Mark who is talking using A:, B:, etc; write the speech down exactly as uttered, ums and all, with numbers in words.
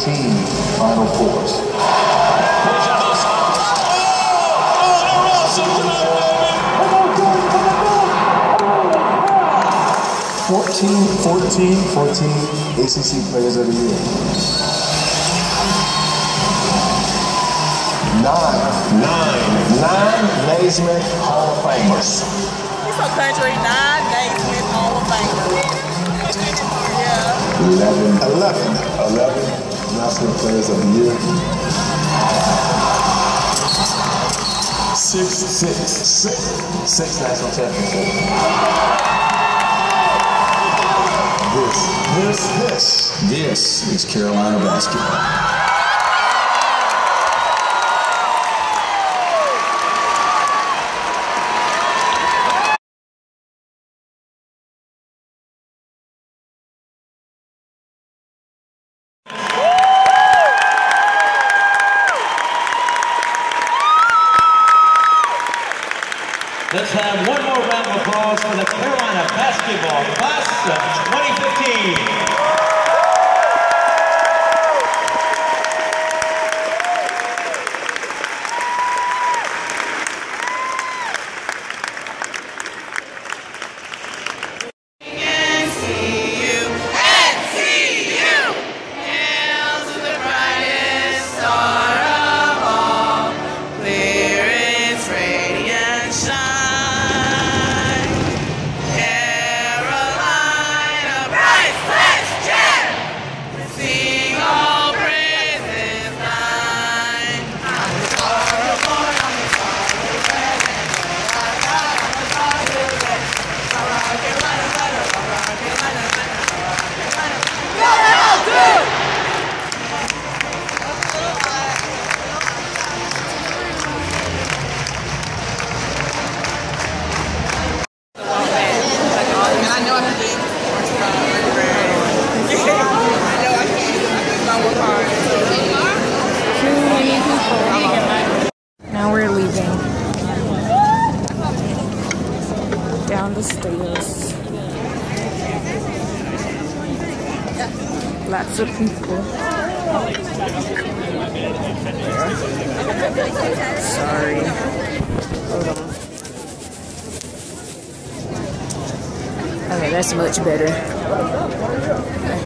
A: fourteen, final fours. fourteen, fourteen, fourteen A C C Players of the Year. Nine, nine, nine Naismith Hall of Famers.
B: He's so country, nine Naismith Hall of Famers. Yeah.
A: Eleven, eleven, eleven National Players of the Year. Six, six, six, six national championships. This, this, this, this is Carolina basketball.
C: Let's have one more round of applause for the Carolina basketball class of twenty fifteen.
D: Now we're leaving down the stairs. Lots of people. Sorry. Hold on. Okay, that's much better.